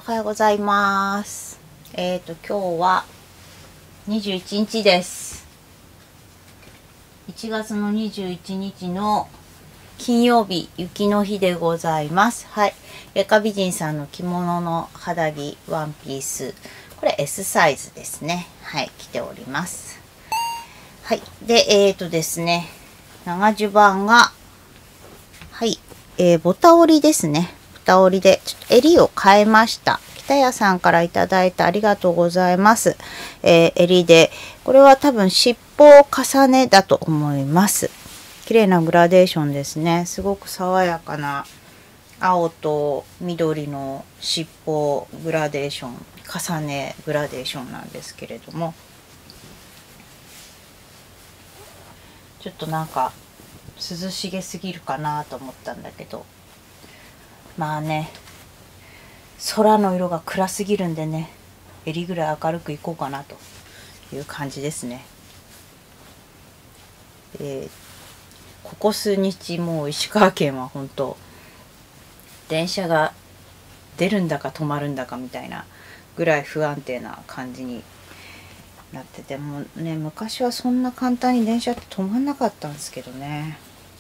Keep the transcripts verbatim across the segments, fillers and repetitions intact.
はようございます。えっと今日はにじゅういちにちです。いちがつのにじゅういちにちの金曜日、雪の日でございます。はい、外科美人さんの着物の肌着ワンピース、これ エス サイズですね。はい、着ております。はい、でえっとですね、長襦袢がはい、えー、ボタ折りですね。ボタ折りでちょっと襟を変えました。北谷さんからいただいてありがとうございます。えー、襟で、これは多分尻尾重ねだと思います。綺麗なグラデーションですね。すごく爽やかな青と緑の尻尾グラデーション、重ねグラデーションなんですけれども、ちょっとなんか涼しげすぎるかなと思ったんだけど、まあね、空の色が暗すぎるんでね、襟ぐらい明るくいこうかなという感じですね。えーここ数日もう石川県は本当電車が出るんだか止まるんだかみたいなぐらい不安定な感じになってて、もうね、昔はそんな簡単に電車って止まんなかったんですけどね。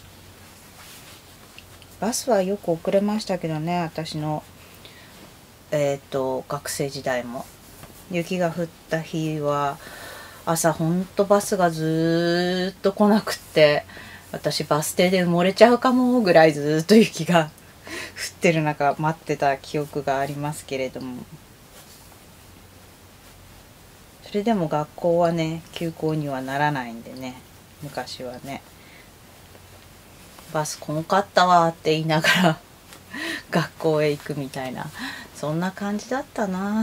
バスはよく遅れましたけどね、私のえっと学生時代も。雪が降った日は朝ほんとバスがずっと来なくって、私バス停で埋もれちゃうかもぐらいずっと雪が降ってる中待ってた記憶がありますけれども、それでも学校はね休校にはならないんでね、昔はねバス来んかったわって言いながら学校へ行くみたいな、そんな感じだったな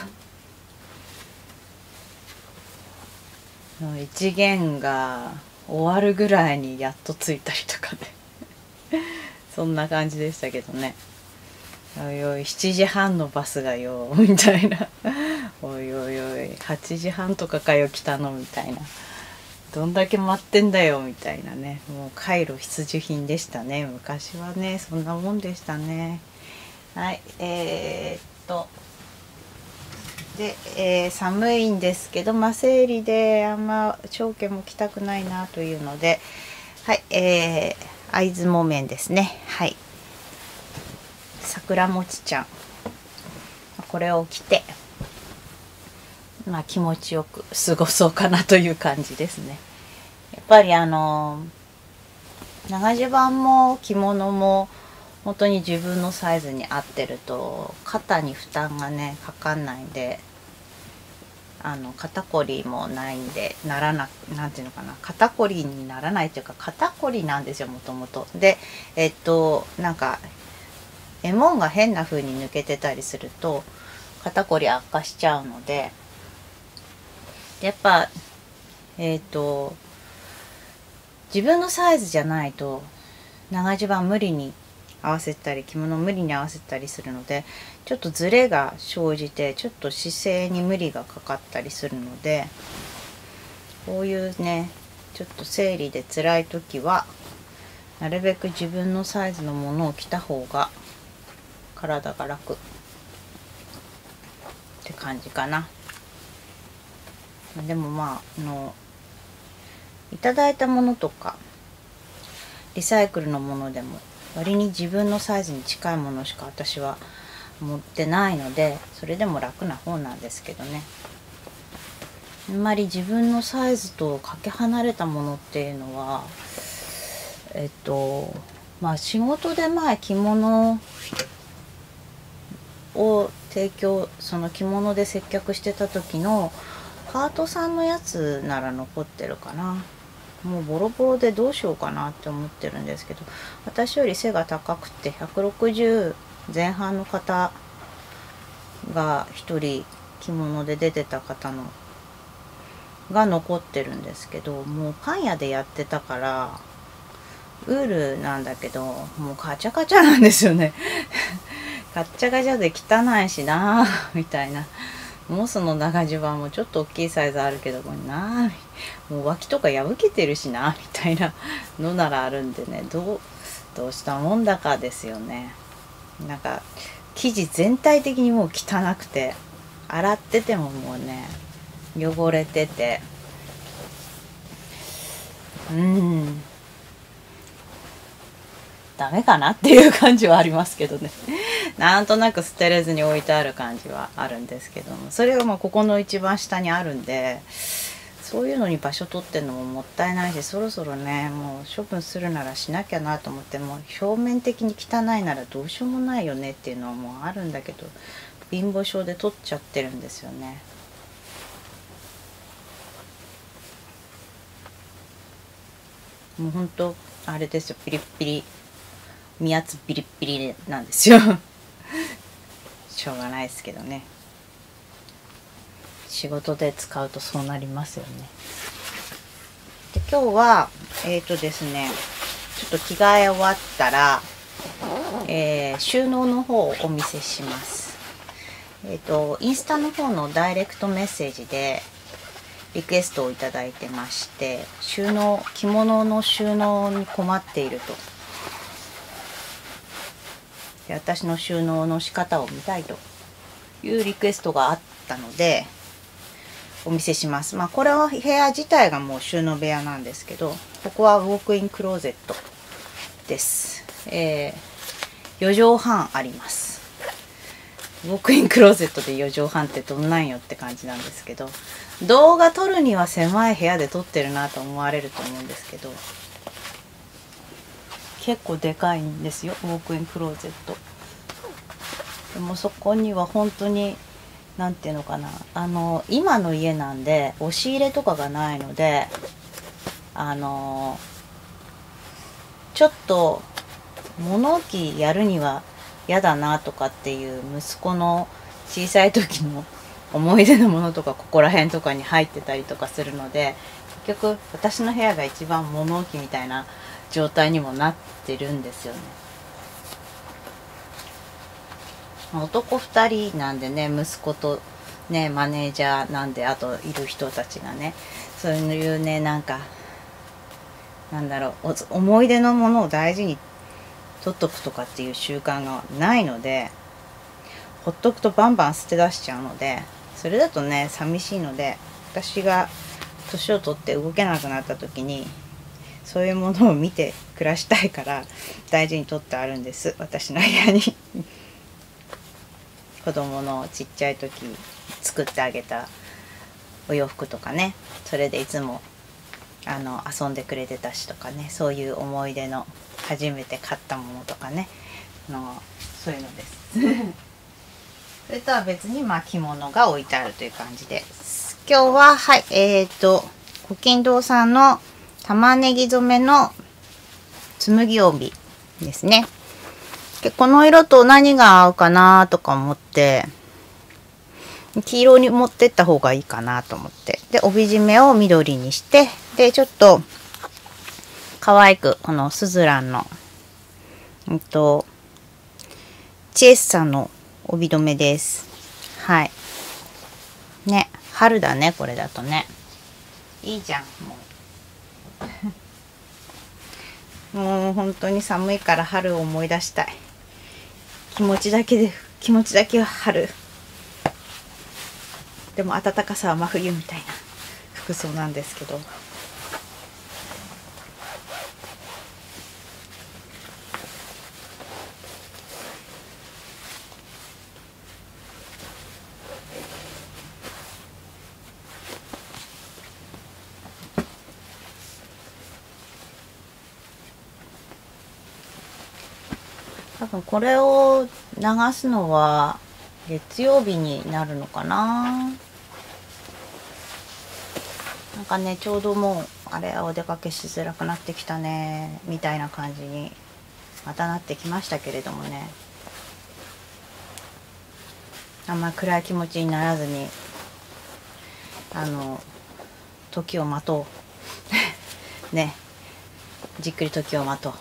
一限が終わるぐらいにやっと着いたりとかねそんな感じでしたけどね。おいおいしちじはんのバスがよみたいなおいおいおいはちじはんとかかよ来たのみたいな、どんだけ待ってんだよみたいなね、もう帰路必需品でしたね。昔はねそんなもんでしたね。はい、えー、っとで、えー、寒いんですけど、まあ、生理であんま長家も着たくないなというので、はい、えー、会津木綿ですね。はい、桜餅ちゃん、これを着て、まあ、気持ちよく過ごそうかなという感じですね。やっぱりあの長襦袢も着物も本当に自分のサイズに合ってると肩に負担がねかかんないんで、あの肩こりもないんで、ならななんていうのかな、肩こりにならないっていうか肩こりなんですよ、もともと。でえっとなんかえもんが変な風に抜けてたりすると肩こり悪化しちゃうので、やっぱえっと自分のサイズじゃないと長襦袢無理に合わせたり着物を無理に合わせたりするので、ちょっとズレが生じてちょっと姿勢に無理がかかったりするので、こういうねちょっと生理で辛い時はなるべく自分のサイズのものを着た方が体が楽って感じかな。でもまああのいただいたものとかリサイクルのものでも割に自分のサイズに近いものしか私は持ってないので、それでも楽な方なんですけどね。あんまり自分のサイズとかけ離れたものっていうのはえっとまあ仕事で前着物を提供、その着物で接客してた時のパートさんのやつなら残ってるかな。もうボロボロでどうしようかなって思ってるんですけど、私より背が高くてひゃくろくじゅうぜん半の方がひとり着物で出てた方のが残ってるんですけど、もうパン屋でやってたからウールなんだけどもうカチャカチャなんですよねカッチャカチャで汚いしなみたいな。モスの長襦袢もちょっと大きいサイズあるけどな、もう脇とか破けてるしなみたいなのならあるんでね、どうどうしたもんだかですよね。なんか生地全体的にもう汚くて、洗っててももうね汚れてて、うんダメかなっていう感じはありますけどねなんとなく捨てれずに置いてある感じはあるんですけども、それがまあここの一番下にあるんで、そういうのに場所取ってるのももったいないし、そろそろねもう処分するならしなきゃなと思って、もう表面的に汚いならどうしようもないよねっていうのはもうあるんだけど、貧乏症で取っちゃってるんですよね。もうほんとあれですよ、ピリッピリ、身圧ピリッピリなんですよしょうがないですけどね、仕事で使うとそうなりますよね。で今日はえっ、ー、とですねちょっと着替え終わったら、えー、収納の方をお見せします。えっ、ー、とインスタの方のダイレクトメッセージでリクエストをいただいてまして、収納着物の収納に困っていると、で私の収納の仕方を見たいというリクエストがあったのでお見せします。まあこれは部屋自体がもう収納部屋なんですけど、ここはウォークインクローゼットです。えー、よ畳半あります。ウォークインクローゼットでよ畳半ってどんなんよって感じなんですけど、動画撮るには狭い部屋で撮ってるなと思われると思うんですけど、結構でかいんですよウォークインクローゼット。でもそこには本当になんていうのかな、あの今の家なんで押し入れとかがないので、あのちょっと物置やるには嫌だなとかっていう息子の小さい時の思い出のものとかここら辺とかに入ってたりとかするので、結局私の部屋が一番物置みたいな状態にもなってるんですよね。男ふたりなんでね、息子とねマネージャーなんで、あといる人たちがね、そういうねなんかなんだろう、思い出のものを大事に取っとくとかっていう習慣がないので、ほっとくとバンバン捨て出しちゃうので、それだとね寂しいので、私が年を取って動けなくなった時にそういうものを見て暮らしたいから大事に取ってあるんです、私の部屋に子供のちっちゃい時作ってあげたお洋服とかね、それでいつもあの遊んでくれてたしとかね、そういう思い出の初めて買ったものとかねの、そういうのですそれとは別にまあ着物が置いてあるという感じです。今日ははいえーと古今堂さんの玉ねぎ染めの紬帯ですね。でこの色と何が合うかなとか思って黄色に持ってった方がいいかなと思って、で帯締めを緑にして、でちょっと可愛くこのスズランのうんとチエッサの帯留めです。はいね、春だねこれだとね、いいじゃんもうもう本当に寒いから春を思い出したい。気持ちだけで気持ちだけは春、でも暖かさは真冬みたいな服装なんですけど、多分これを流すのは月曜日になるのかな。なんかねちょうどもうあれお出かけしづらくなってきたねみたいな感じにまたなってきましたけれどもね、あんま暗い気持ちにならずにあの時を待とうね、じっくり時を待とう。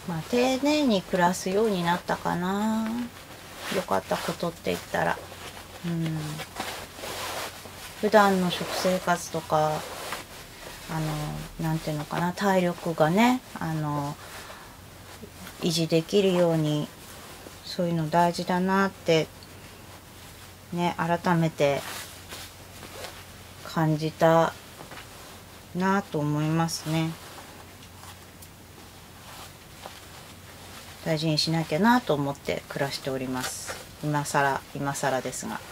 まあ丁寧に暮らすようになったかな。良かったことって言ったら、うん、普段の食生活とか、あのなんていうのかな、体力がね、あの維持できるように、そういうの大事だなってね、改めて感じたなと思いますね。大事にしなきゃなと思って暮らしております。今更今更ですが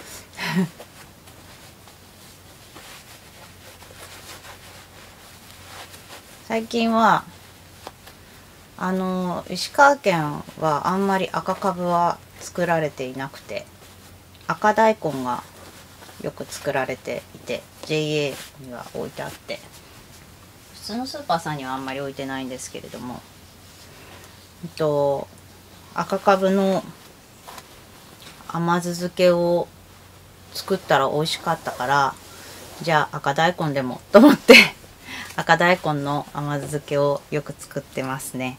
最近はあの石川県はあんまり赤かぶは作られていなくて、赤大根がよく作られていて ジェイエー には置いてあって、普通のスーパーさんにはあんまり置いてないんですけれども、えっと赤かぶの甘酢漬けを作ったら美味しかったから、じゃあ赤大根でもと思って赤大根の甘酢漬けをよく作ってますね。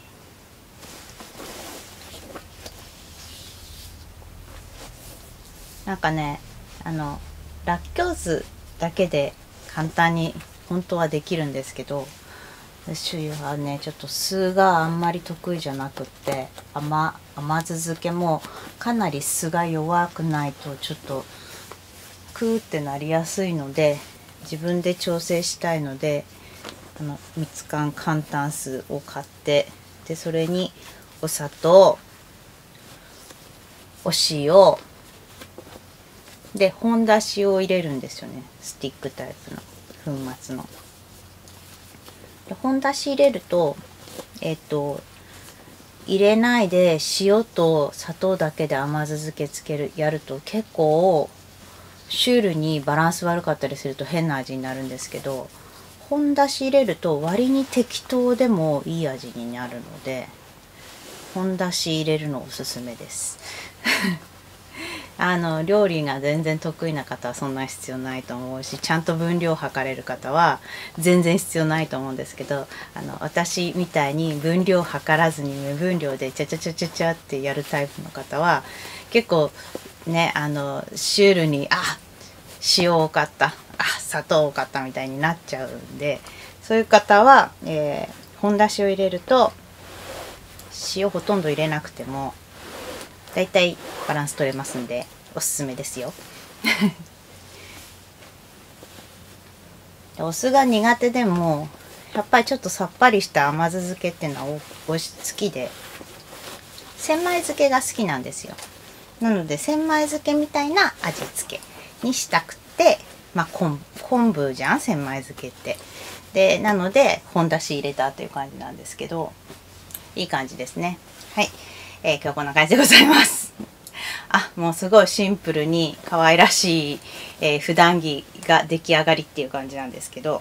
なんかね、あのらっきょう酢だけで簡単に本当はできるんですけど、私はねちょっと酢があんまり得意じゃなくって、甘甘酢漬けもかなり酢が弱くないとちょっとクーってなりやすいので、自分で調整したいので、あの蜜柑簡単酢を買って、でそれにお砂糖、お塩で本だしを入れるんですよね。スティックタイプの粉末の。で本だし入れるとえっと入れないで塩と砂糖だけで甘酢漬けつけるやると結構シュールにバランス悪かったりすると変な味になるんですけど、本だし入れると割に適当でもいい味になるので、本だし入れるのおすすめですあの料理が全然得意な方はそんな必要ないと思うし、ちゃんと分量測れる方は全然必要ないと思うんですけど、あの私みたいに分量測らずに目分量でチャチャチャチャチャってやるタイプの方は結構ね、あのシュールにあ塩多かった、あ砂糖多かったみたいになっちゃうんで、そういう方は、えー、本だしを入れると塩ほとんど入れなくてもだいたいバランス取れますんでおすすめですよお酢が苦手でもやっぱりちょっとさっぱりした甘酢漬けっていうのはおいし好きで、千枚漬けが好きなんですよ。なので千枚漬けみたいな味付けにしたくて、まあ昆昆布じゃん千枚漬けって。でなので本だし入れたという感じなんですけど、いい感じですね。はい、えー、今日こんな感じでございますあ、もうすごいシンプルに可愛らしい、えー、普段着が出来上がりっていう感じなんですけど、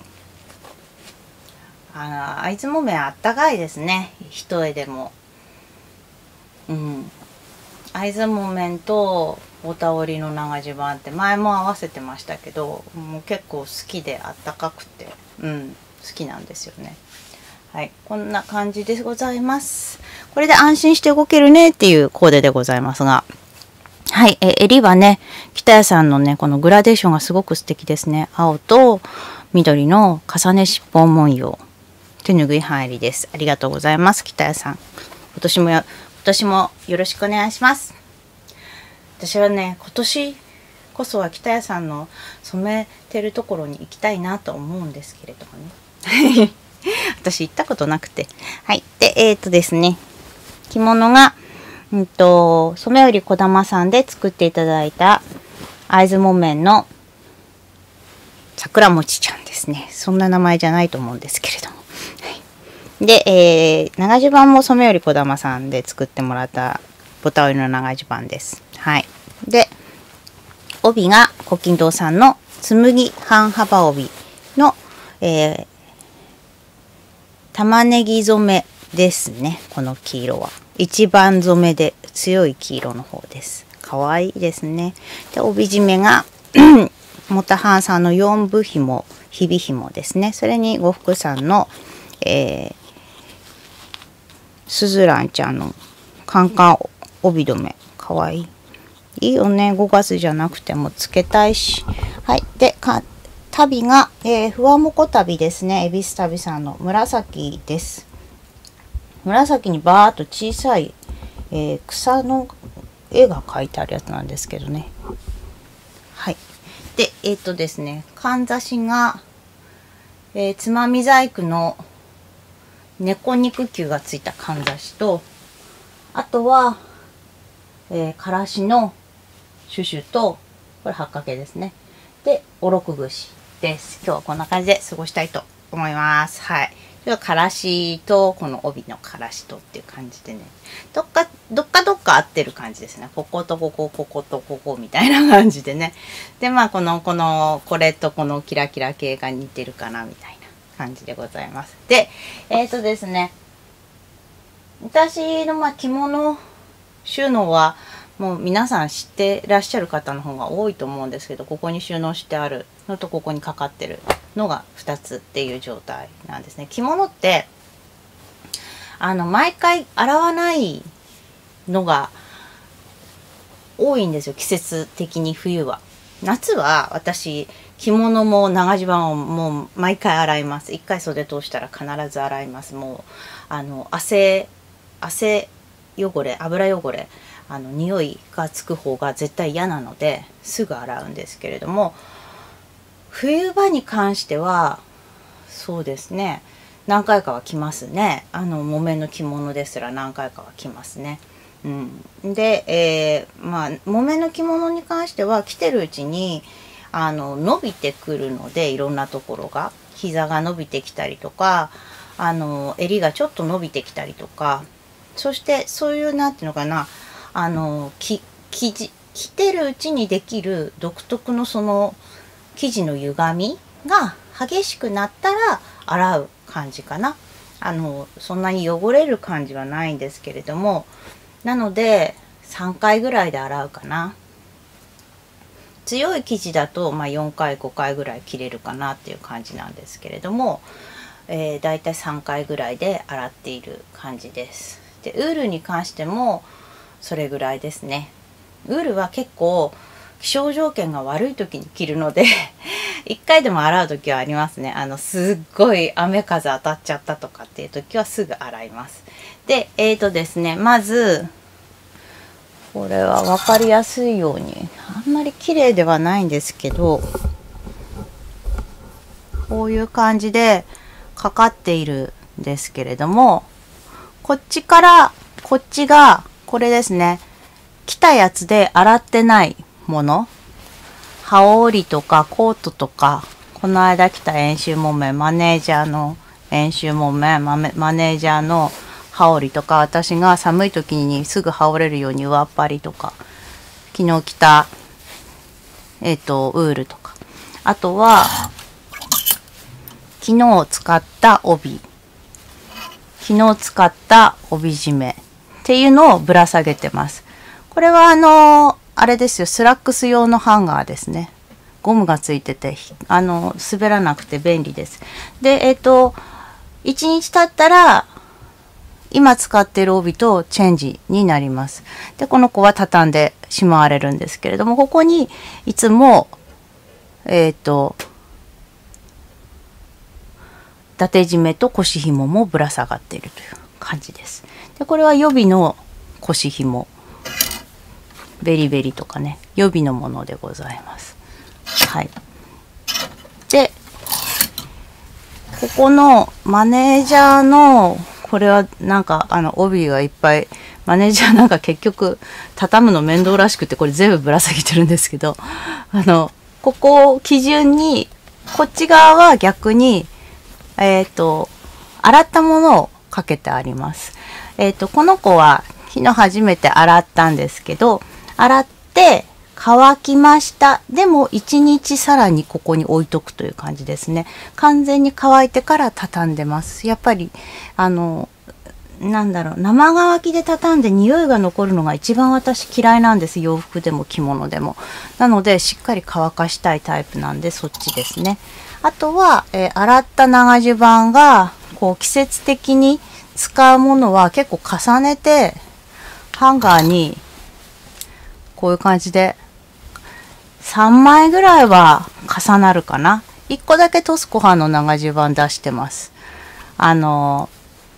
あの会津木綿あったかいですね、一重でも。うん会津木綿とおたおりの長襦袢って前も合わせてましたけど、もう結構好きであったかくて、うん好きなんですよね。はい、こんな感じでございます。これで安心して動けるねっていうコーデでございますが、はい、え襟はね、北谷さんのねこのグラデーションがすごく素敵ですね。青と緑の重ね尻尾文様。手ぬぐい入りです。ありがとうございます、北谷さん。今年もや今年もよろしくお願いします。私はね今年こそは北谷さんの染めてるところに行きたいなと思うんですけれどもね私行ったことなくて、はいでえっ、ー、とですね着物がうんと染織こだまさんで作っていただいた会津木綿の桜餅ちゃんですね。そんな名前じゃないと思うんですけれども、で、えー、長襦袢も染織こだまさんで作ってもらったボタン織りの長襦袢です。はい。で、帯が古今堂さんの紬半幅帯の、えー、玉ねぎ染めですね。この黄色は一番染めで強い黄色の方です。かわいいですね。で、帯締めがモタハンさんのよんぶ紐、ひび紐ですね。それに呉服さんの、えーすずらんちゃんのカンカン帯留め。かわいい。いいよね。ごがつじゃなくてもつけたいし。はい。で、か、旅が、えー、ふわもこ旅ですね。恵比寿旅さんの紫です。紫にバーっと小さい、えー、草の絵が描いてあるやつなんですけどね。はい。で、えっとですね、かんざしが、えー、つまみ細工の猫肉球がついたかんざしと、あとは、えー、からしのシュシュと、これ八掛けですね。で、おろく串です。今日はこんな感じで過ごしたいと思います。はい。ちょっとからしと、この帯のからしとっていう感じでね。どっか、どっかどっか合ってる感じですね。こことここ、こことここみたいな感じでね。で、まあ、この、この、これとこのキラキラ系が似てるかなみたいな感じでございます。で、えっとですね。私の、まあ、着物収納は、もう皆さん知ってらっしゃる方の方が多いと思うんですけど、ここに収納してあるのとここにかかってるのがふたつっていう状態なんですね。着物ってあの毎回洗わないのが多いんですよ。季節的に冬は。夏は私着物も長襦袢をもう毎回洗います。一回袖通したら必ず洗います。もうあの汗汗汚れ、油汚れ、あの匂いがつく方が絶対嫌なのですぐ洗うんですけれども、冬場に関してはそうですね、何回かは着ますね。あの木綿の着物ですら何回かは着ますね。うん、で、えー、まあ木綿の着物に関しては着てるうちにあの伸びてくるので、いろんなところが膝が伸びてきたりとか、あの襟がちょっと伸びてきたりとか、そしてそういうなんていうのかな、あのき生地着てるうちにできる独特のその生地の歪みが激しくなったら洗う感じかな。あのそんなに汚れる感じはないんですけれども、なのでさんかいぐらいで洗うかな。強い生地だと、まあ、よんかいごかいぐらい切れるかなっていう感じなんですけれども、えー、だいたいさんかいぐらいで洗っている感じです。でウールに関してもそれぐらいですね。ウールは結構気象条件が悪い時に着るのでいっかいでも洗う時はありますね。あのすっごい雨風当たっちゃったとかっていう時はすぐ洗います。でえーとですね、まずこれは分かりやすいように、あんまり綺麗ではないんですけど、こういう感じでかかっているんですけれども、こっちからこっちがこれですね、着たやつで洗ってないもの、羽織とかコートとか、この間着た遠州木綿、マネージャーの遠州木綿、マネージャーの羽織とか、私が寒い時にすぐ羽織れるように上っ張りとか、昨日着たえっとウールとか、あとは昨日使った帯、昨日使った帯締めっていうのをぶら下げてます。これはあのあれですよ、スラックス用のハンガーですね。ゴムがついててあの滑らなくて便利です。でえっといちにち経ったら今使っている帯とチェンジになります。でこの子は畳んでしまわれるんですけれども、ここにいつもえっと伊達締めと腰紐もぶら下がっているという感じです。でこれは予備の腰紐、ベリベリとかね、予備のものでございます。はい。でここのマネージャーのこれはなんかあの帯がいっぱい、マネージャーなんか結局畳むの面倒らしくてこれ全部ぶら下げてるんですけど、あのここを基準にこっち側は逆にえっと洗ったものをかけてあります。えっとこの子は昨日初めて洗ったんですけど、洗って乾きました。でもいちにちさらにここに置いとくという感じですね。完全に乾いてから畳んでます。やっぱりあのなんだろう、生乾きで畳んで匂いが残るのが一番私嫌いなんです。洋服でも着物でも。なのでしっかり乾かしたいタイプなんでそっちですね。あとは、えー、洗った長襦袢がこう季節的に使うものは結構重ねてハンガーにこういう感じでさんまいぐらいは重なるかな。いっこだけトスコハの長襦袢出してます。あの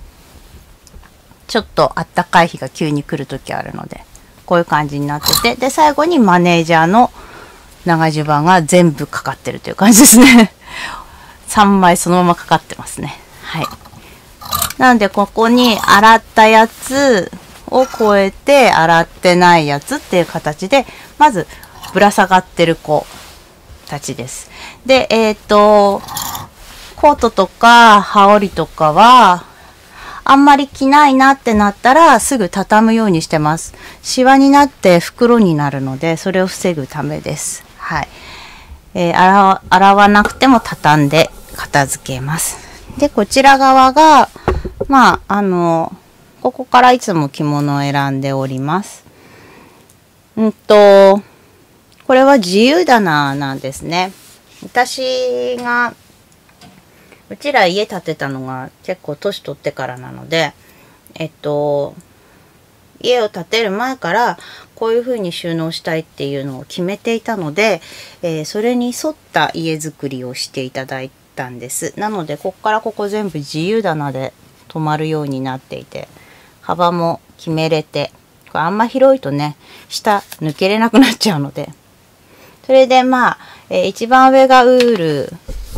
ちょっとあったかい日が急に来る時あるので、こういう感じになってて、で最後にマネージャーの長襦袢が全部かかってるという感じですね。さんまいそのままかかってますね。はい。なのでここに洗ったやつを超えて洗ってないやつっていう形で、まずぶら下がってる子たちです。で、えっと、コートとか羽織とかは、あんまり着ないなってなったらすぐ畳むようにしてます。シワになって袋になるので、それを防ぐためです。はい。えー、洗わ、洗わなくても畳んで片付けます。で、こちら側が、まあ、あの、ここからいつも着物を選んでおります。うんと、これは自由棚なんですね。私が、うちら家建てたのが結構年取ってからなので、えっと、家を建てる前からこういう風に収納したいっていうのを決めていたので、えー、それに沿った家づくりをしていただいたんです。なので、ここからここ全部自由棚で止まるようになっていて、幅も決めれて、これあんま広いとね、下抜けれなくなっちゃうので、それでまあ、えー、一番上がウール、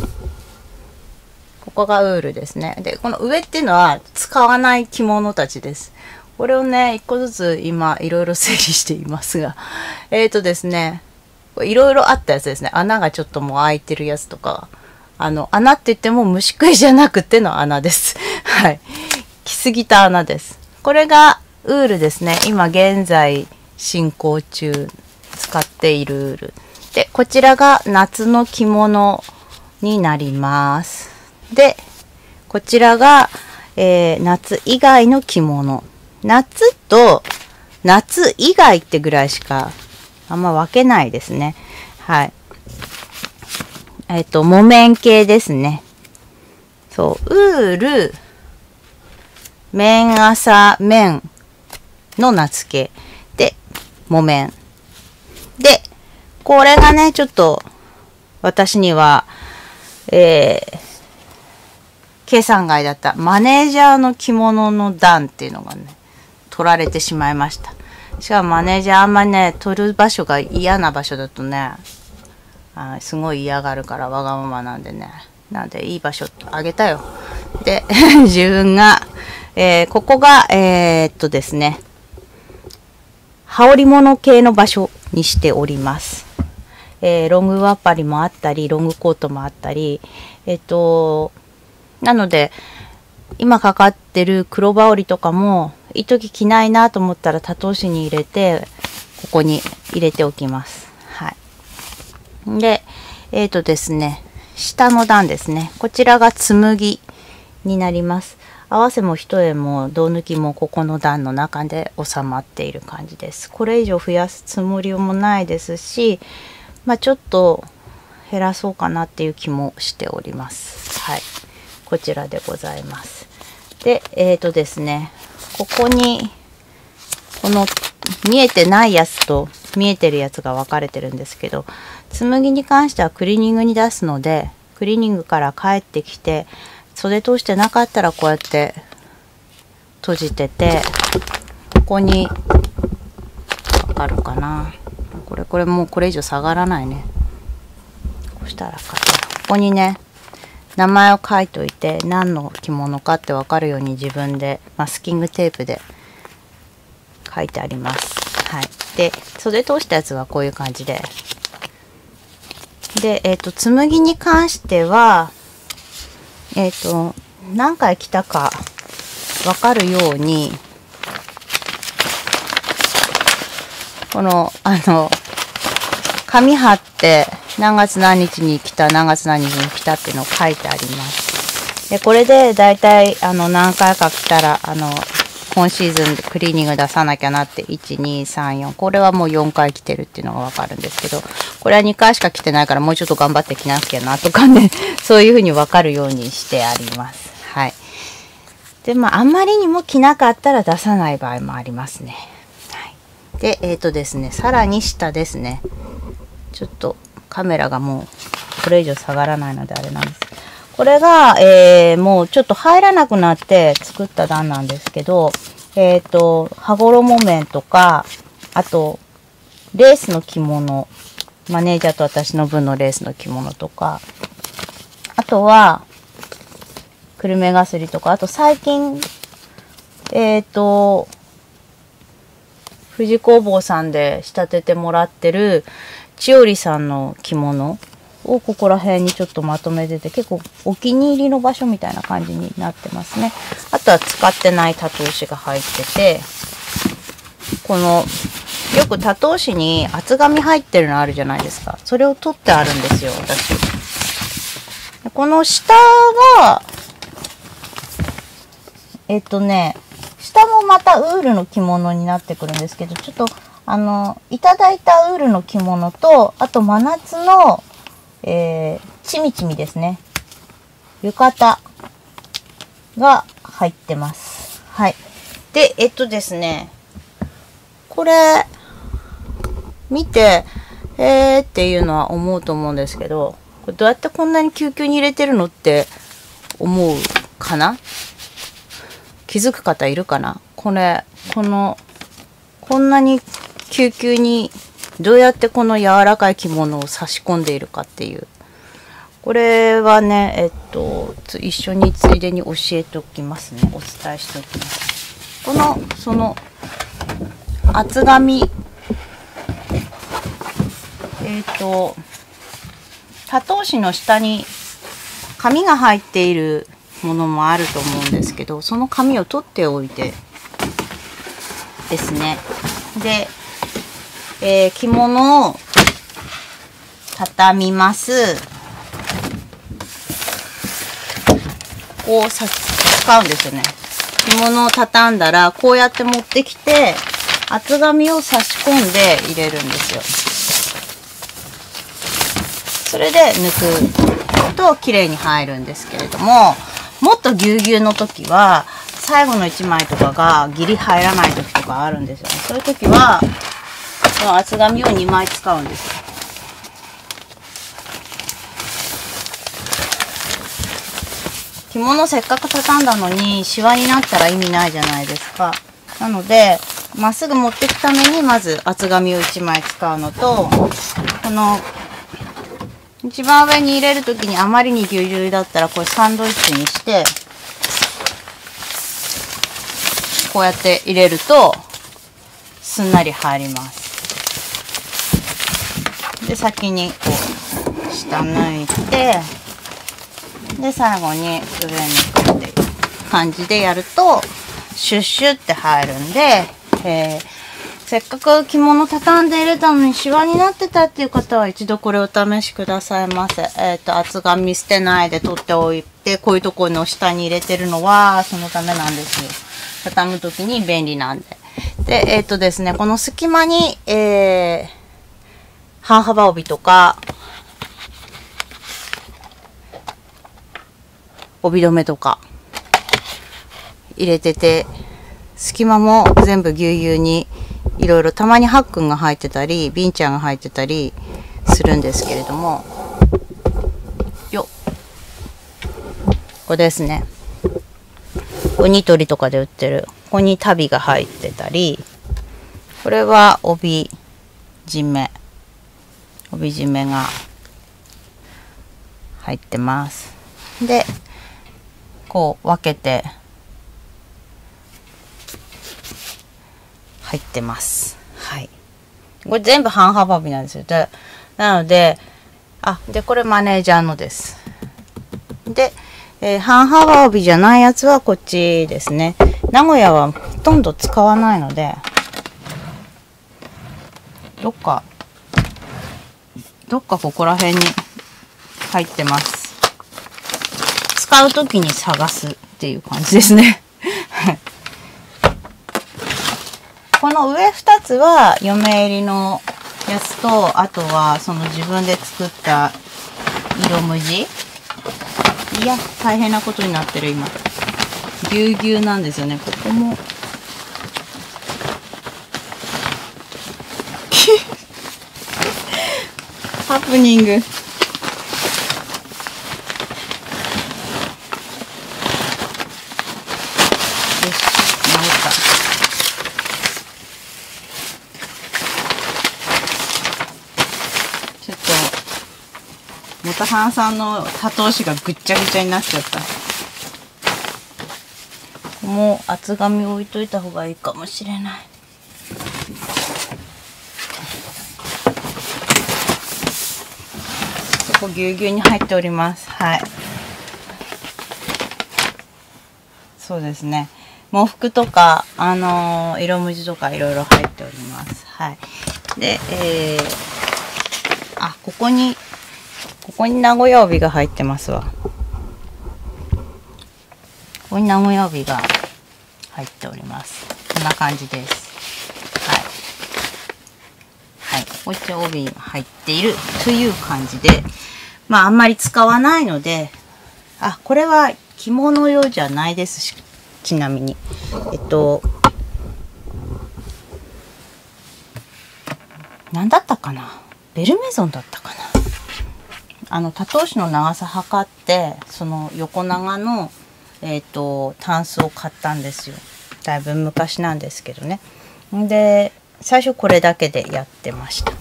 ここがウールですね。で、この上っていうのは使わない着物たちです。これをね、一個ずつ今いろいろ整理していますが、えーとですね、いろいろあったやつですね。穴がちょっともう開いてるやつとか、あの、穴って言っても虫食いじゃなくての穴です。はい。着すぎた穴です。これがウールですね。今現在進行中使っているウール。で、こちらが夏の着物になります。で、こちらが、えー、夏以外の着物。夏と夏以外ってぐらいしかあんま分けないですね。はい。えっと、木綿系ですね。そう、ウール、綿麻綿の夏系。で、木綿。で、これがね、ちょっと私には、えー、計算外だったマネージャーの着物の段っていうのがね、取られてしまいました。しかもマネージャーあんまね、取る場所が嫌な場所だとね、あすごい嫌がるからわがままなんでね。なんでいい場所あげたよ。で、自分が、えー、ここが、えー、っとですね、羽織物系の場所にしております。えー、ロングワッパリもあったり、ロングコートもあったり、えっと、なので、今かかってる黒羽織とかも、一時着ないなと思ったら多頭紙に入れて、ここに入れておきます。はい。で、えっとですね、下の段ですね。こちらが紬になります。合わせも一重も胴抜きもここの段の中で収まっている感じです。これ以上増やすつもりもないですし、まあちょっと減らそうかなっていう気もしております。はい。こちらでございます。で、えっとですね、ここに、この見えてないやつと見えてるやつが分かれてるんですけど、紬に関してはクリーニングに出すので、クリーニングから帰ってきて、袖通してなかったらこうやって閉じてて、ここに、わかるかな。これ、これもうこれ以上下がらないね。こうしたらかここにね、名前を書いといて何の着物かって分かるように自分でマスキングテープで書いてあります。はい。で、袖通したやつはこういう感じで。で、えっと、紬に関しては、えっと、何回着たか分かるように、この、あの、紙貼って何月何日に来た、何月何日に来たっていうのを書いてあります。で、これでだいたいあの何回か来たら、あの、今シーズンでクリーニング出さなきゃなって、いち、に、さん、よん。これはもうよんかい来てるっていうのがわかるんですけど、これはにかいしか来てないからもうちょっと頑張って着なきゃなとかね、そういうふうにわかるようにしてあります。はい。 で、まあ、あんまりにも着なかったら出さない場合もありますね。はい、で、えっとですね、さらに下ですね。ちょっとカメラがもうこれ以上下がらないのであれなんです。これが、えー、もうちょっと入らなくなって作った段なんですけど、えっと、羽衣面とか、あと、レースの着物、マネージャーと私の分のレースの着物とか、あとは、久留米がすりとか、あと最近、えっと、富士工房さんで仕立ててもらってる千織さんの着物をここら辺にちょっとまとめてて、結構お気に入りの場所みたいな感じになってますね。あとは使ってないタトゥー紙が入ってて、この、よくタトゥー紙に厚紙入ってるのあるじゃないですか。それを取ってあるんですよ、私。この下が、えっとね、下もまたウールの着物になってくるんですけど、ちょっと、あの、いただいたウールの着物と、あと真夏の、えー、ちみちみですね。浴衣が入ってます。はい。で、えっとですね、これ、見て、えーっていうのは思うと思うんですけど、これどうやってこんなに救急に入れてるのって思うかな？気づく方いるかな？これ、この、こんなに救急にどうやってこの柔らかい着物を差し込んでいるかっていう。これはね、えっと、一緒についでに教えておきますね。お伝えしておきます。この、その、厚紙、えっと、多頭紙の下に紙が入っているものもあると思うんですけど、その紙を取っておいてですね。で、えー、着物を畳みます。こうさ使うんですよね。着物を畳んだらこうやって持ってきて厚紙を差し込んで入れるんですよ。それで抜くと綺麗に入るんですけれども、もっとぎゅうぎゅうの時は最後のいちまいとかがギリ入らない時とかあるんですよね。そういう時はこの厚紙をにまい使うんですよ。着物せっかく畳んだのにシワになったら意味ないじゃないですか。なのでまっすぐ持っていくためにまず厚紙をいちまい使うのと、この一番上に入れるときにあまりにぎゅうぎゅうだったらこれサンドイッチにしてこうやって入れるとすんなり入ります。で先にこう下抜いて、で最後に上にくっていう感じでやるとシュッシュって入るんで、えーせっかく着物畳んで入れたのにシワになってたっていう方は一度これをお試しくださいませ。えっと、厚紙捨てないで取っておいて、こういうところの下に入れてるのはそのためなんですよ。畳むときに便利なんで。で、えっとですね、この隙間に、えー、半幅帯とか、帯留めとか入れてて、隙間も全部ぎゅうぎゅうにいろいろ、たまにハックンが入ってたりビンちゃんが入ってたりするんですけれども、よっ、これですね、ウニ取りとかで売ってる、ここに足袋が入ってたり、これは帯締め帯締めが入ってます。でこう分けて入ってます。はい。これ全部半幅帯なんですよ。で、なので、あ、で、これマネージャーのです。で、えー、半幅帯じゃないやつはこっちですね。名古屋はほとんど使わないので、どっか、どっかここら辺に入ってます。使うときに探すっていう感じですね。この上ふたつは嫁入りのやつと、あとはその自分で作った色無地。いや、大変なことになってる今。 ぎゅうぎゅうなんですよね。ここもハプニング。よし、直った。ちょっとモタハンさんの多頭紙がぐっちゃぐちゃになっちゃった。もう厚紙置いといた方がいいかもしれない。ここぎゅうぎゅうに入っております。はい。そうですね。喪服とか、あのー、色無地とかいろいろ入っております。はい。で、えー、あ、ここに、ここに名古屋帯が入ってますわ。ここに名古屋帯が入っております。こんな感じです。はい。はい。こっち帯が入っているという感じで、まああんまり使わないので、あ、これは着物用じゃないですし、ちなみに。えっと、何だったかな？ベルメゾンだったかな？あの、多頭紙の長さ測って、その横長の、えっと、タンスを買ったんですよ。だいぶ昔なんですけどね。で、最初これだけでやってました。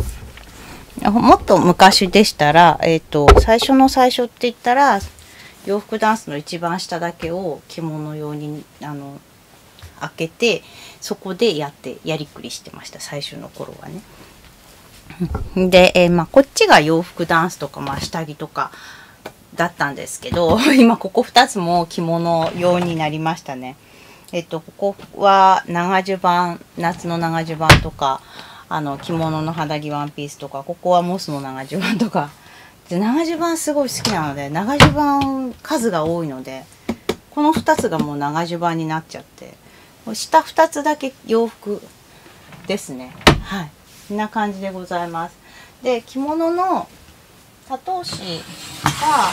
もっと昔でしたら、えっと、最初の最初って言ったら、洋服ダンスの一番下だけを着物用に、あの、開けて、そこでやって、やりくりしてました。最初の頃はね。で、えー、まあ、こっちが洋服ダンスとか、まあ、下着とかだったんですけど、今ここふたつも着物用になりましたね。えっと、ここは長襦袢、夏の長襦袢とか、あの、着物の肌着ワンピースとか、ここはモスの長襦袢とか。で、長襦袢すごい好きなので、長襦袢数が多いので、このふたつがもう長襦袢になっちゃって、下ふたつだけ洋服ですね。はい。こんな感じでございます。で、着物の多頭紙が、あ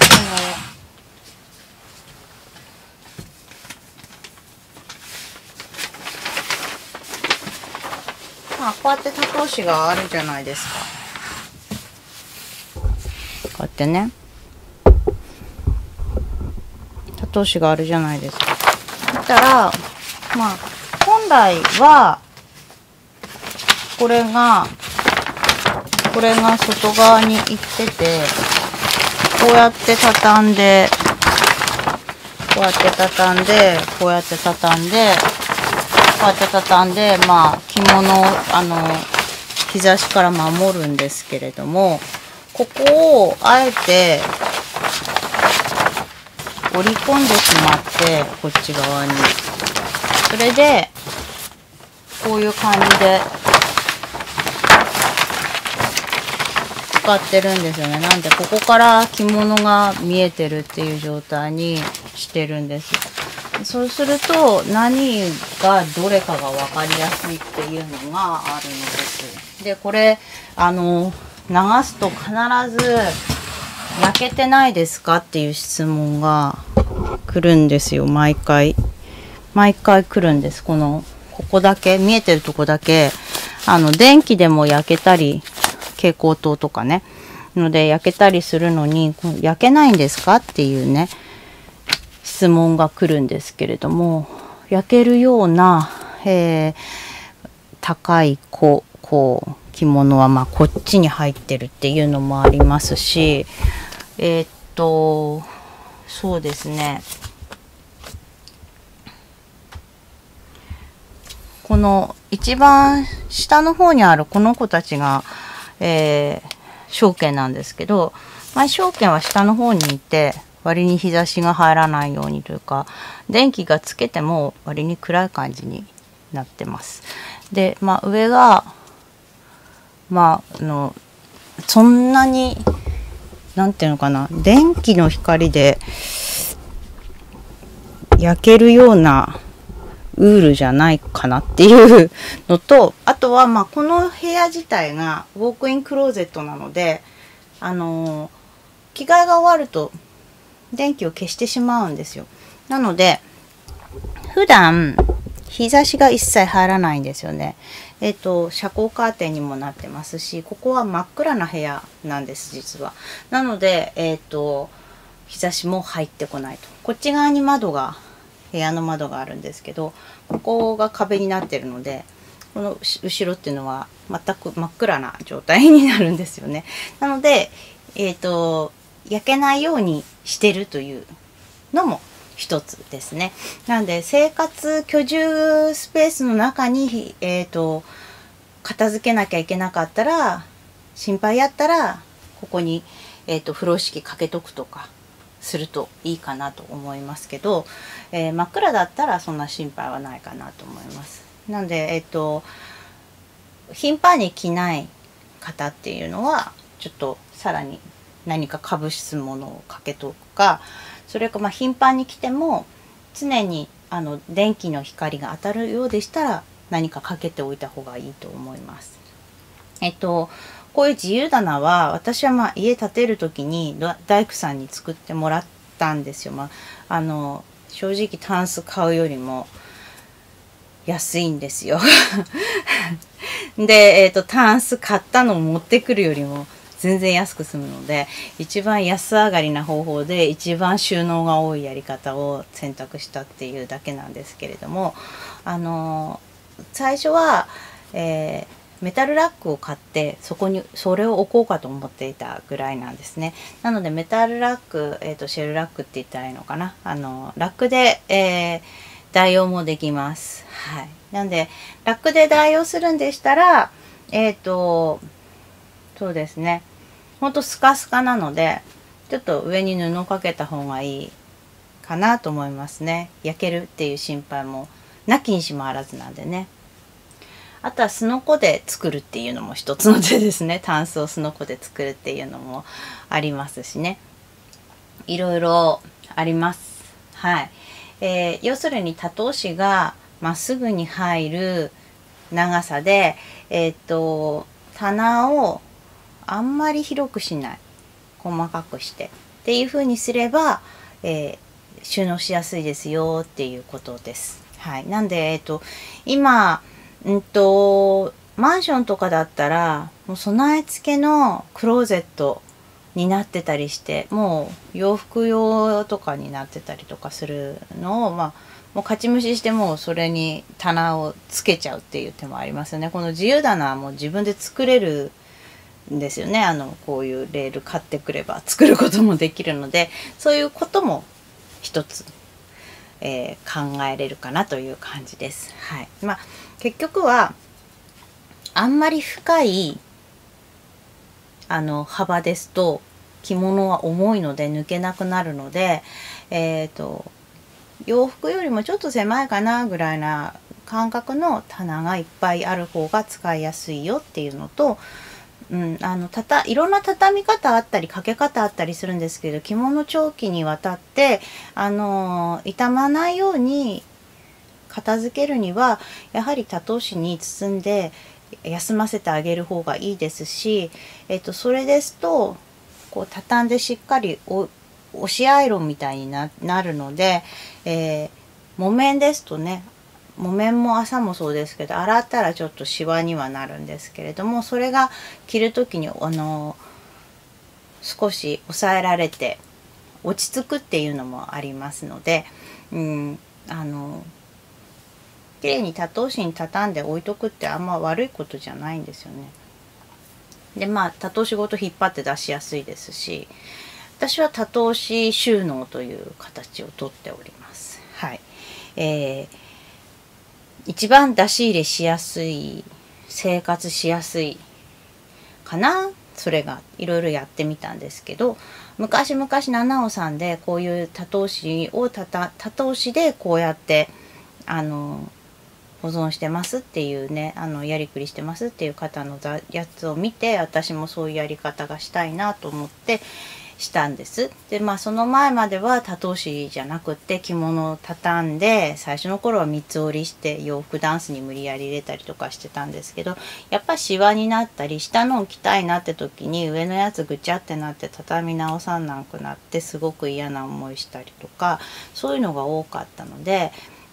の、まあ、こうやって多頭紙があるじゃないですか。こうやってね。多頭紙があるじゃないですか。だったら、まあ、本来は、これが、これが外側に行ってて、こうやって畳んで、こうやって畳んで、こうやって畳んで、こうやって畳んで、まあ、着物を、あの、日差しから守るんですけれども、ここをあえて折り込んでしまって、こっち側に。それで、こういう感じで、使ってるんですよね。なんでここから着物が見えてるっていう状態にしてるんです。そうすると何がどれかが分かりやすいっていうのがあるのです。で、これあの流すと必ず焼けてないですかっていう質問が来るんですよ。毎回毎回来るんです。このここだけ見えてるとこだけあの電気でも焼けたり蛍光灯とかねので焼けたりするのに焼けないんですかっていうね質問が来るんですけれども、焼けるような、えー、高いこうこう着物はまあこっちに入ってるっていうのもありますし、えー、っとそうですね、この一番下の方にあるこの子たちが、えー、証券なんですけど、前証券は下の方にいて割に日差しが入らないようにというか、電気がつけても割に暗い感じになってます。で、まあ上がまああのそんなになんていうのかな、電気の光で焼けるようなウールじゃないかなっていうのと、あとはまあこの部屋自体がウォークインクローゼットなので、あの着替えが終わると電気を消してしまうんですよ。なので普段日差しが一切入らないんですよね。えっと遮光カーテンにもなってますし、ここは真っ暗な部屋なんです実は。なのでえっと日差しも入ってこないと。こっち側に窓が部屋の窓があるんですけど、ここが壁になってるので、この後ろっていうのは全く真っ暗な状態になるんですよね。なのでえっと焼けないようにしてるというのも一つですね。なんで生活居住スペースの中に、えーと、片付けなきゃいけなかったら、心配やったらここに、えーと、風呂敷かけとくとかするといいかなと思いますけど、えー、真っ暗だったらそんな心配はないかなと思います。なんでえっと頻繁に着ない方っていうのはちょっとさらに何かかぶすものをかけとくか、それかまあ頻繁に着ても常にあの電気の光が当たるようでしたら何かかけておいた方がいいと思います。えっとこういう自由棚は私はまあ家建てる時に大工さんに作ってもらったんですよ。まあ、あの正直タンス買うよりも安いんですよ。で、えっとタンス買ったのを持ってくるよりも全然安く済むので、一番安上がりな方法で一番収納が多いやり方を選択したっていうだけなんですけれども、あの最初は、えー、メタルラックを買ってそこにそれを置こうかと思っていたぐらいなんですね。なのでメタルラック、えーと、シェルラックって言ったらいいのかな、あのラックで、えー、代用もできます。はい、なんでラックで代用するんでしたら、えっとそうですね、ほんとスカスカなのでちょっと上に布をかけた方がいいかなと思いますね。焼けるっていう心配もなきにしもあらずなんでね。あとはすのこで作るっていうのも一つの手ですね。タンスをすのこで作るっていうのもありますしね。いろいろあります。はい。えー、要するに多頭紙がまっすぐに入る長さで、えっと棚をあんまり広くしない、細かくしてっていう風にすれば、えー、収納しやすいですよっていうことです。はい、なんで、えっと、今、うんと、マンションとかだったらもう備え付けのクローゼットになってたりして、もう洋服用とかになってたりとかするのを、まあ、もう勝ち無視してもうそれに棚をつけちゃうっていう手もありますよね。この自由棚はもう自分で作れるんですよね。あのこういうレール買ってくれば作ることもできるので、そういうことも一つ、えー、考えれるかなという感じです。はい。まあ結局はあんまり深いあの幅ですと着物は重いので抜けなくなるので、えーと、洋服よりもちょっと狭いかなぐらいな感覚の棚がいっぱいある方が使いやすいよっていうのと、うん、あのたたいろんな畳み方あったりかけ方あったりするんですけど、着物長期にわたってあの傷まないように片付けるにはやはり多頭紙に包んで休ませてあげる方がいいですし、えっと、それですとこう畳んでしっかり押しアイロンみたいに な, なるので、えー、木綿ですとね、木綿も麻もそうですけど洗ったらちょっとシワにはなるんですけれども、それが着る時にあの少し抑えられて落ち着くっていうのもありますので、うん、あの綺麗に多頭紙に畳んで置いとくってあんま悪いことじゃないんですよね。でまあ多頭紙ごと引っ張って出しやすいですし、私は多頭紙収納という形をとっております。はい。えー、一番出し入れしやすい、生活しやすいかな。それがいろいろやってみたんですけど、昔々七尾さんでこういう多頭紙をたた多頭紙でこうやってあの保存してますっていうね、あのやりくりしてますっていう方のやつを見て、私もそういうやり方がしたいなと思ってしたんです。でまあその前までは多頭紙じゃなくって着物を畳んで、最初の頃は三つ折りして洋服ダンスに無理やり入れたりとかしてたんですけど、やっぱシワになったり下のを着たいなって時に上のやつぐちゃってなって畳み直さなくなってすごく嫌な思いしたりとか、そういうのが多かったので、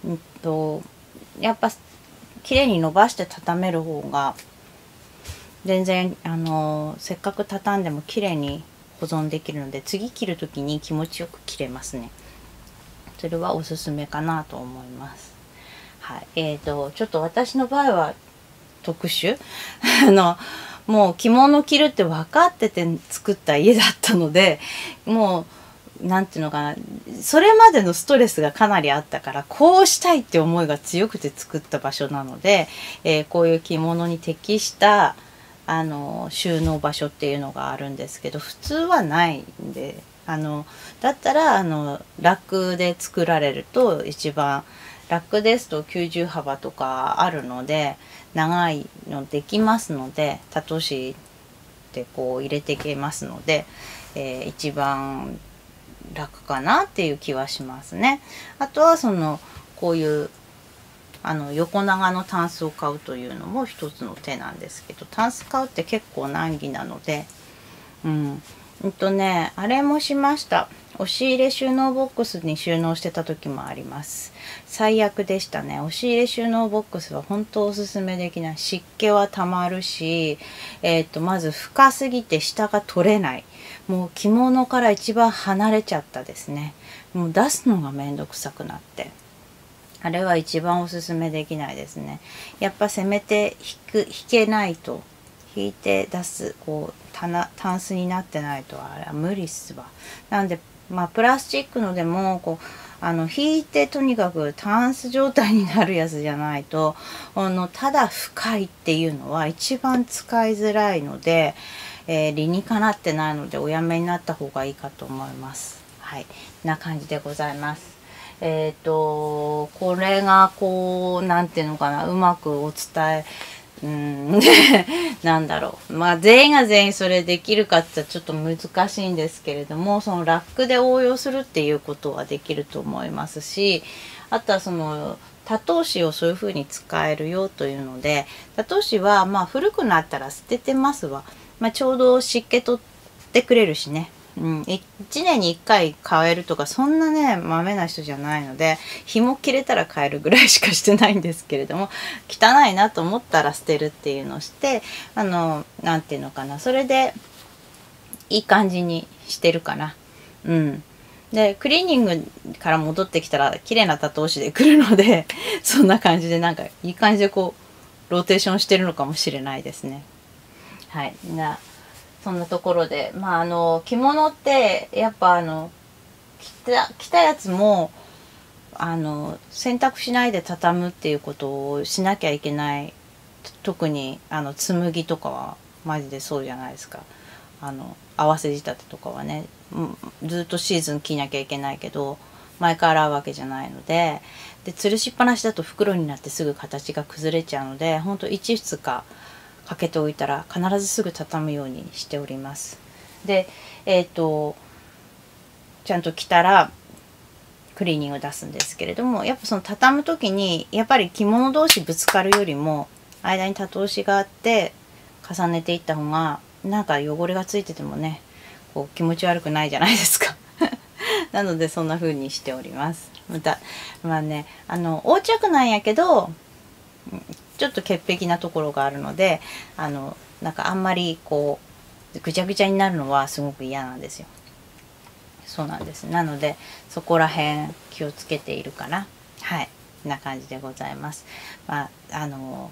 うんとやっぱ綺麗に伸ばして畳める方が全然あのせっかく畳んでも綺麗に保存できるので、次着る時に気持ちよく着れますね。それはおすすめかなと思います。はい、えーとちょっと私の場合は特殊あのもう着物着るって分かってて作った家だったので、もうなんていうのかな、それまでのストレスがかなりあったから、こうしたいって思いが強くて作った場所なので、えー、こういう着物に適したあの収納場所っていうのがあるんですけど、普通はないんで、あのだったらあのラックで作られると一番、ラックですときゅうじゅう幅とかあるので長いのできますので、多頭紙でこう入れていけますので、えー、一番楽かなっていう気はしますね。あとはそのこういうあの横長のタンスを買うというのも一つの手なんですけど、タンス買うって結構難儀なので、うんうんとねあれもしました。押し入れ収納ボックスに収納してた時もあります。最悪でしたね。押し入れ収納ボックスは本当おすすめできない。湿気はたまるし、えっとまず深すぎて下が取れない。もう着物から一番離れちゃったですね。もう出すのがめんどくさくなって、あれは一番おすすめできないですね。やっぱせめて引く引けないと、引いて出すこう棚タンスになってないとあれは無理っすわ。なんでまあプラスチックのでもこうあの引いてとにかくタンス状態になるやつじゃないと、あのただ深いっていうのは一番使いづらいので、えー、理にかなってないのでおやめになった方がいいかと思います。はい、な感じでございます。えっとこれがこうなんていうのかな、うまくお伝えうんなんだろう、まあ全員が全員それできるかって言ったらちょっと難しいんですけれども、そのラックで応用するっていうことはできると思いますし、あとはその多頭紙をそういう風に使えるよというので、多頭紙はまあ古くなったら捨ててますわ。まあ、ちょうど湿気取ってくれるしね。うん、いちねんにいっかい変えるとかそんなねまめな人じゃないので、紐切れたら変えるぐらいしかしてないんですけれども、汚いなと思ったら捨てるっていうのをして、あのなんていうのかな、それでいい感じにしてるかな。うん。でクリーニングから戻ってきたら綺麗な多頭紙で来るのでそんな感じでなんかいい感じでこうローテーションしてるのかもしれないですね。はい、なそんなところで、まああの着物ってやっぱあの着た着たやつもあの洗濯しないで畳むっていうことをしなきゃいけない。特にあの紬とかはマジでそうじゃないですか。あの合わせ仕立てとかはね、ずっとシーズン着なきゃいけないけど毎回洗うわけじゃないので、で吊るしっぱなしだと袋になってすぐ形が崩れちゃうので、ほんといちふつかかけておいたら必ずすぐ畳むようにしております。でえっとちゃんと着たらクリーニング出すんですけれども、やっぱその畳む時にやっぱり着物同士ぶつかるよりも間に多頭紙があって重ねていった方がなんか汚れがついててもねこう気持ち悪くないじゃないですかなのでそんな風にしております。またまあねあの横着なんやけどちょっと潔癖なところがあるので、あのなんかあんまりこうぐちゃぐちゃになるのはすごく嫌なんですよ。そうなんです。なのでそこら辺気をつけているかな。はい、こんな感じでございます。まああの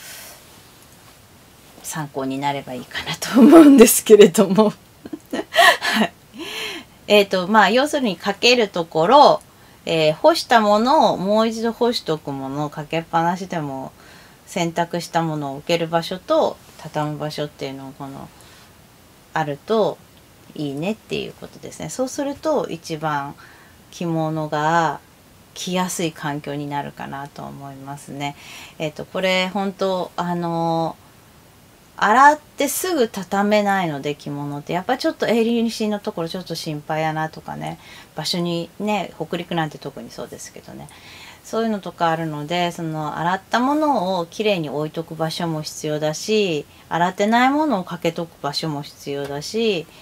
参考になればいいかなと思うんですけれどもはい、えっとまあ要するにかけるところ、えー、干したものをもう一度干しておくものをかけっぱなしでも洗濯したものを置ける場所と畳む場所っていうのをこのあるといいねっていうことですね。そうすると一番着物が着やすい環境になるかなと思いますね。えっとこれ本当あの洗ってすぐ畳めないので着物ってやっぱちょっと襟しのところちょっと心配やなとかね、場所にね北陸なんて特にそうですけどね、そういうのとかあるので、その洗ったものをきれいに置いとく場所も必要だし、洗ってないものをかけとく場所も必要だし、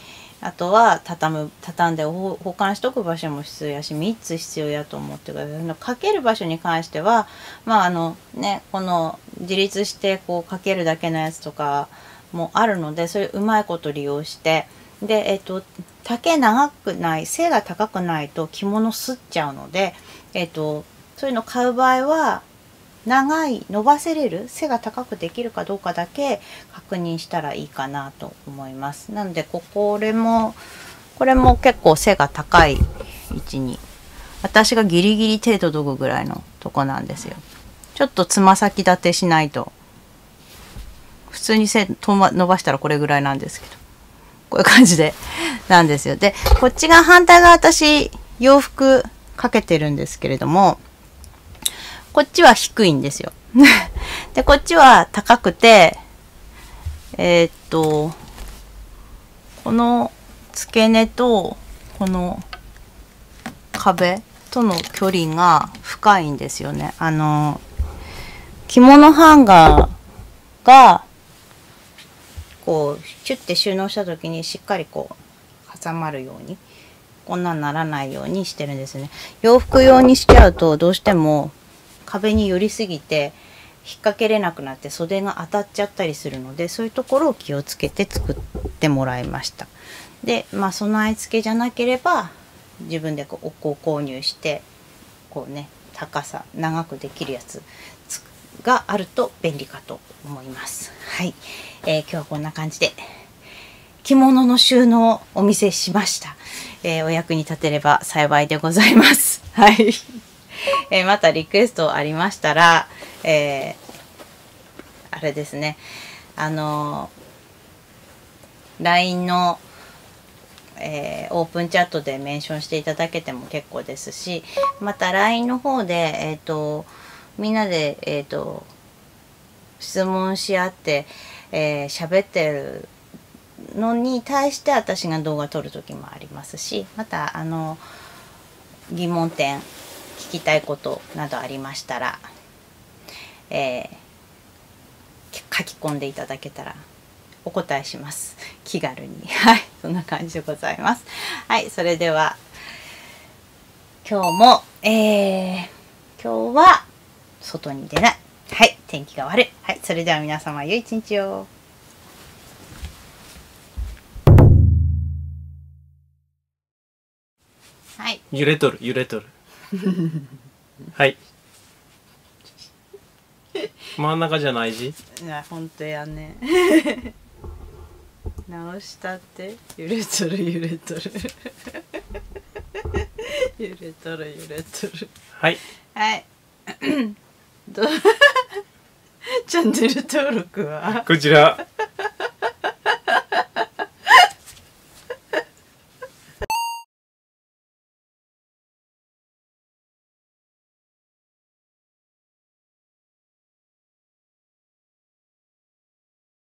あとは畳む畳んで保管しとく場所も必要やしみっつ必要やと思ってください。かける場所に関してはまああのねこの自立してこうかけるだけのやつとかもあるので、それうまいこと利用して、でえっと丈長くない背が高くないと着物すっちゃうので、えっとそういうの買う場合は長い伸ばせれる背が高くできるかどうかだけ確認したらいいかなと思います。なのでここれもこれも結構背が高い位置に、私がギリギリ手届くぐらいのとこなんですよ。ちょっとつま先立てしないと、普通に背と、ま、伸ばしたらこれぐらいなんですけど、こういう感じでなんですよ。でこっちが反対側、私洋服かけてるんですけれども、こっちは低いんですよ。で、こっちは高くて、えー、っと、この付け根とこの壁との距離が深いんですよね。あの、着物ハンガーが、こう、シュッて収納した時にしっかりこう、挟まるように、こんなんならないようにしてるんですね。洋服用にしちゃうと、どうしても、壁に寄りすぎて引っ掛けれなくなって袖が当たっちゃったりするので、そういうところを気をつけて作ってもらいました。でまあ備え付けじゃなければ自分でこうこう購入してこうね高さ長くできるやつがあると便利かと思います。はい、えー、今日はこんな感じで着物の収納をお見せしました。えー、お役に立てれば幸いでございます。はい。えー、またリクエストありましたら、えー、あれですね、あのー、ライン の、えー、オープンチャットでメンションしていただけても結構ですし、また ライン の方で、えーと、みんなで、えーと、質問し合ってえー、喋ってるのに対して私が動画撮る時もありますし、またあの疑問点聞きたいことなどありましたら、えー、書き込んでいただけたらお答えします。気軽に。はい、そんな感じでございます。はい、それでは今日も、えー、今日は外に出ない。はい、天気が悪い。はい、それでは皆様良い一日を。はい。 揺れとる揺れとる。はい。真ん中じゃないじ。 いや本当やね。直したって揺れとる揺れとる。揺れとる揺れとる。 はい。 はい。どチャンネル登録はこちら。